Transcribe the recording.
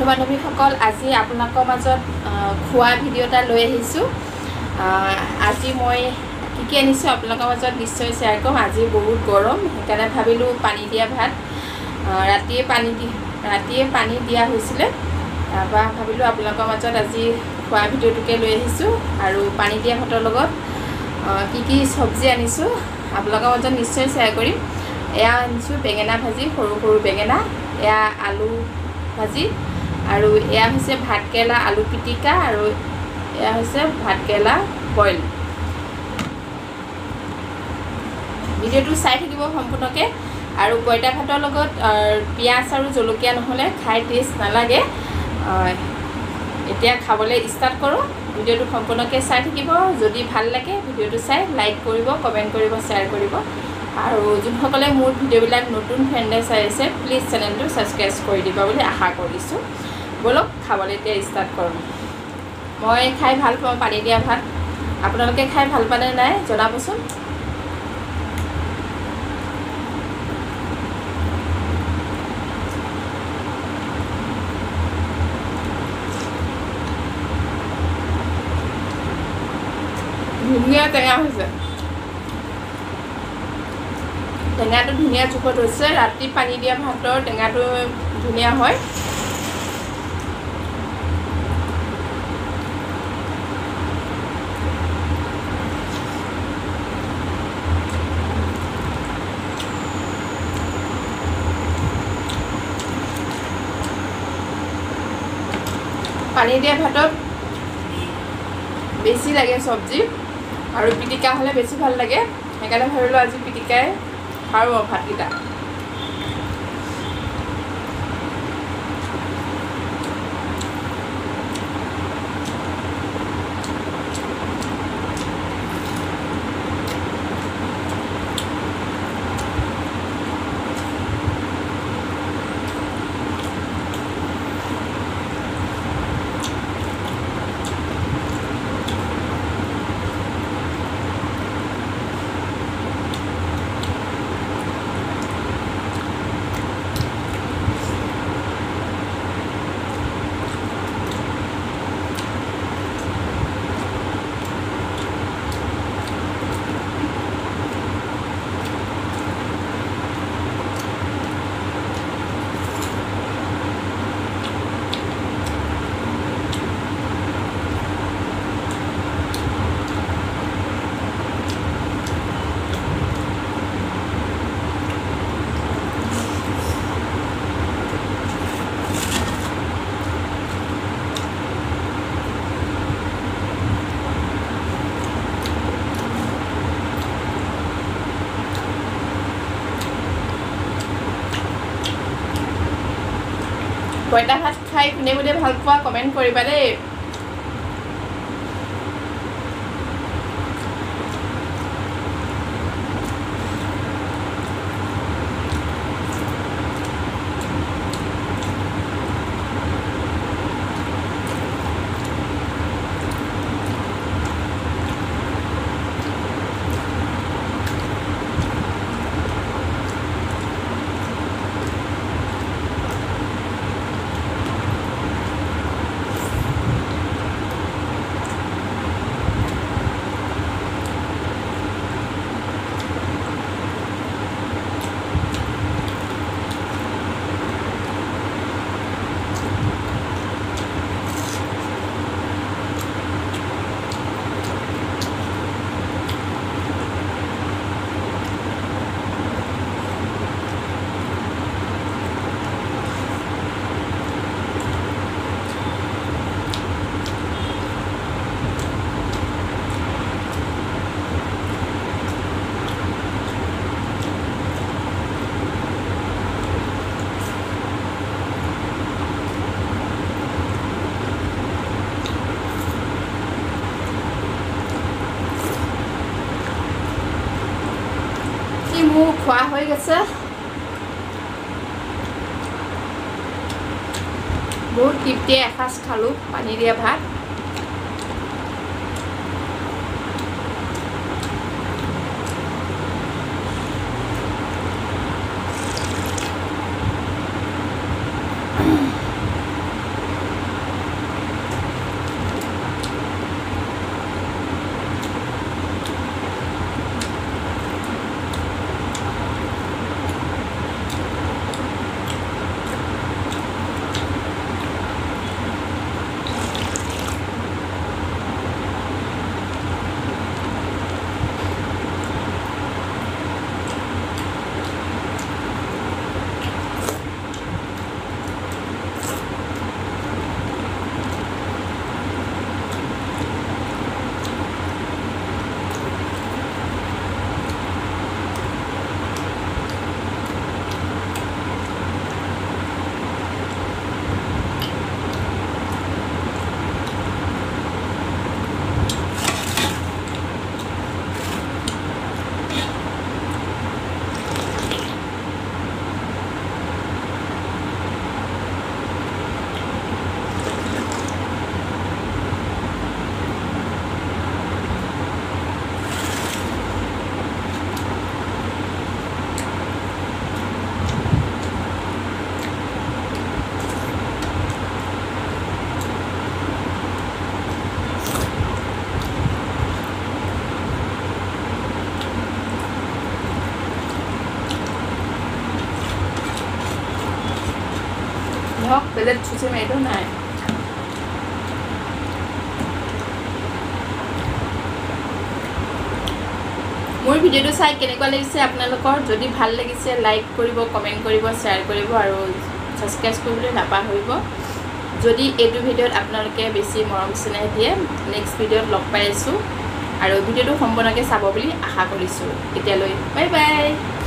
বান্ধৱীসকল আজি আপোনালোকৰ মাজত খোৱা ভিডিঅ' এটা লৈ আহিছোঁ। আজি মই কি আনিছোঁ আপোনালোকৰ মাজত নিশ্চয় শ্বেয়াৰ কৰিম। আজি বহুত গৰম, সেইকাৰণে ভাবিলোঁ পানী দিয়া ভাত ৰাতিয়ে পানী দিয়া হৈছিলে। তাৰপৰা ভাবিলোঁ আপোনালোকৰ মাজত আজি খোৱা ভিডিঅ'টোকে লৈ আহিছোঁ। আৰু পানী দিয়া ভাতৰ লগত কি চব্জি আনিছোঁ আপোনালোকৰ মাজত নিশ্চয় শ্বেয়াৰ কৰিম। এয়া আনিছোঁ বেঙেনা ভাজি, সৰু সৰু বেঙেনা, এয়া আলু ভাজি, আৰু এয়া হৈছে ভাতকেৰেলা আলু পিটিকা, আৰু এয়া হৈছে ভাতকেৰেলা বইল। ভিডিঅ'টো চাই থাকিব সম্পূৰ্ণকৈ। আৰু পঁইতা ভাতৰ লগত পিঁয়াজ আৰু জলকীয়া নহ'লে খাই টেষ্ট নালাগে। এতিয়া খাবলৈ ষ্টাৰ্ট কৰোঁ। ভিডিঅ'টো সম্পূৰ্ণকৈ চাই থাকিব। যদি ভাল লাগে ভিডিঅ'টো চাই লাইক কৰিব, কমেণ্ট কৰিব, শ্বেয়াৰ কৰিব। আৰু যোনসকলে মোৰ ভিডিঅ'বিলাক নতুন ফ্ৰেণ্ডে চাই আছে প্লিজ চেনেলটো ছাবস্ক্ৰাইব কৰি দিব বুলি আশা কৰিছোঁ। ব'লক খাবলৈ এতিয়া ষ্টাৰ্ট কৰোঁ। মই খাই ভাল পাওঁ পানী দিয়া ভাত। আপোনালোকে খাই ভাল পালে নাই জনাবচোন। ধুনীয়া টেঙা হৈছে, টেঙাটো ধুনীয়া জোখত হৈছে। ৰাতি পানী দিয়া ভাতৰ টেঙাটো ধুনীয়া হয়। পানী দিয়া ভাতত বেছি লাগে চব্জি, আৰু পিটিকা হ'লে বেছি ভাল লাগে। সেইকাৰণে ভাবিলোঁ আজি পিটিকাই খাওঁ ভাতকেইটা। পঁইতা ভাত খাই কোনে কোনে ভাল পোৱা কমেণ্ট কৰিবা দেই। মোৰ খোৱা হৈ গৈছে, বহুত তৃপ্তিয়ে এসাঁজ খালোঁ পানী দিয়া ভাত। নহওক বেলেগ চুচি মাৰিটো নাই মোৰ ভিডিঅ'টো চাই কেনেকুৱা লাগিছে আপোনালোকৰ যদি ভাল লাগিছে লাইক কৰিব কমেণ্ট কৰিব শ্বেয়াৰ কৰিব আৰু ছাবস্ক্ৰাইব কৰিবলৈ নাপাহৰিব যদি এইটো ভিডিঅ'ত আপোনালোকে বেছি মৰম চেনেহ দিয়ে নেক্সট ভিডিঅ'ত লগ পাই আছোঁ আৰু ভিডিঅ'টো সম্পূৰ্ণকৈ চাব বুলি আশা কৰিছোঁ এতিয়ালৈ বাই বাই